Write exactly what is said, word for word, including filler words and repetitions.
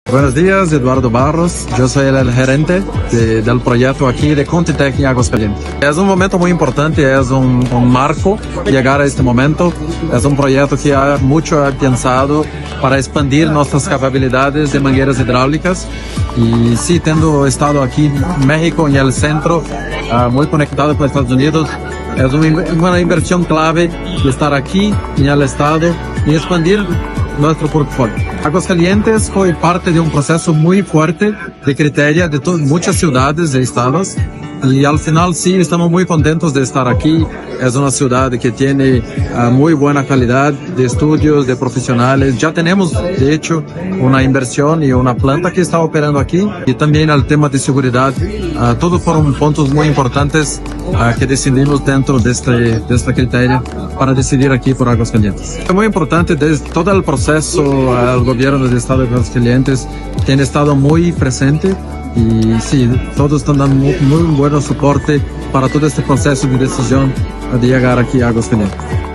Buenos días, Eduardo Barros. Yo soy el, el gerente de, del proyecto aquí de Contitech en Aguascalientes. Es un momento muy importante, es un, un marco llegar a este momento. Es un proyecto que ha mucho ha pensado para expandir nuestras capacidades de mangueras hidráulicas. Y sí, teniendo estado aquí en México, en el centro, uh, muy conectado con Estados Unidos, es una, una inversión clave de estar aquí en el estado y expandir nuestro portfolio. Aguascalientes fue parte de un proceso muy fuerte de criteria de muchas ciudades y estados, y al final sí estamos muy contentos de estar aquí. Es una ciudad que tiene uh, muy buena calidad de estudios, de profesionales. Ya tenemos, de hecho, una inversión y una planta que está operando aquí. Y también el tema de seguridad. Uh, todos fueron puntos muy importantes uh, que decidimos dentro de este, de esta criteria para decidir aquí por Aguascalientes. Es muy importante desde todo el proceso, uh, el gobierno del estado de Aguascalientes tiene estado muy presente. Y sí, todos están dando muy, muy buen soporte para todo este proceso de decisión de llegar aquí a Aguascalientes.